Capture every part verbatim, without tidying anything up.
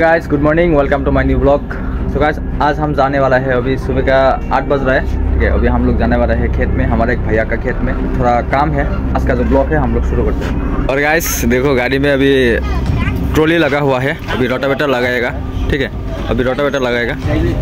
Guys, good morning, welcome to my new blog. So guys, आज हम जाने वाला है, अभी सुबह का आठ बज रहा है, ठीक है। अभी हम लोग जाने वाला है खेत में, हमारे एक भैया का खेत में थोड़ा काम है। आज का जो ब्लॉग है हम लोग शुरू करते हैं। और गाइस देखो, गाड़ी में अभी ट्रॉली लगा हुआ है, अभी रोटावेटर लगाएगा, ठीक है। अभी रोटावेटर लगाएगा।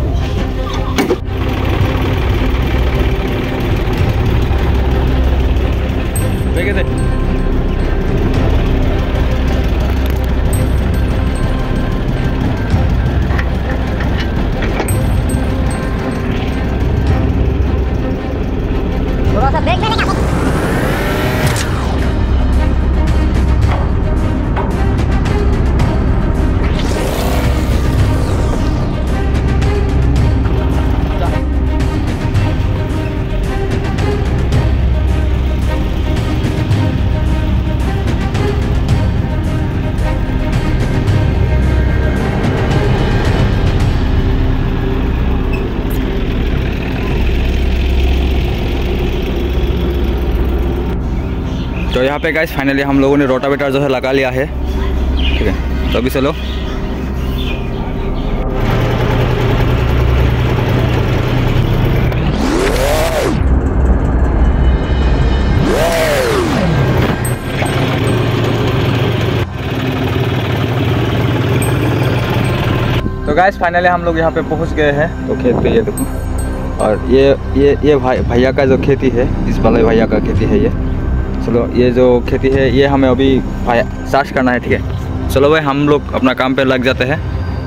थोड़ा सा देख लेने का। तो यहाँ पे गाइस फाइनली हम लोगों ने रोटावेटर जो है लगा लिया है, ठीक है। तो अभी चलो। तो गाइस फाइनली हम लोग यहाँ पे पहुँच गए हैं। तो खेत पे ये देखो, और ये ये ये भाई भैया का जो खेती है, इस वाले भैया का खेती है ये। चलो, ये जो खेती है ये हमें अभी चार्ज करना है, ठीक है। चलो भाई, हम लोग अपना काम पे लग जाते हैं।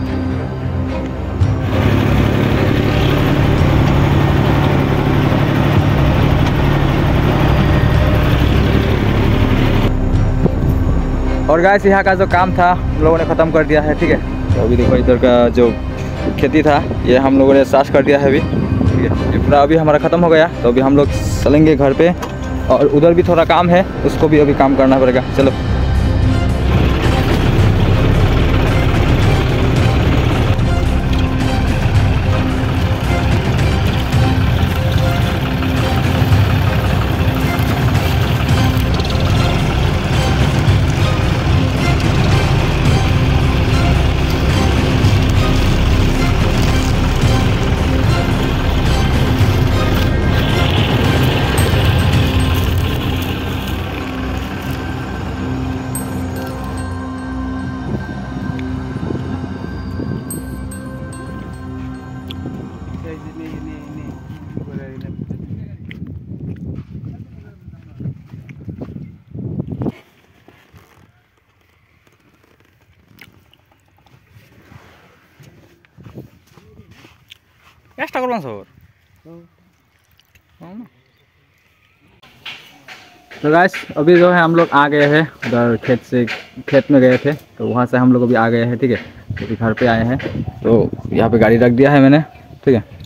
और गाइस यहाँ का जो काम था हम लोगों ने ख़त्म कर दिया है, ठीक है। तो अभी देखो, इधर का जो खेती था ये हम लोगों ने चार्ज कर दिया है अभी, ठीक है। ये पूरा अभी हमारा ख़त्म हो गया। तो अभी हम लोग चलेंगे घर पे, और उधर भी थोड़ा काम है, उसको भी अभी काम करना पड़ेगा। चलो। एक्स्ट्रा करवा सर। तो गाइस अभी जो है हम लोग आ गए हैं, उधर खेत से खेत में गए थे, तो वहाँ से हम लोग अभी आ गए हैं, ठीक है। अभी घर पे आए हैं, तो यहाँ पे गाड़ी रख दिया है मैंने, ठीक है।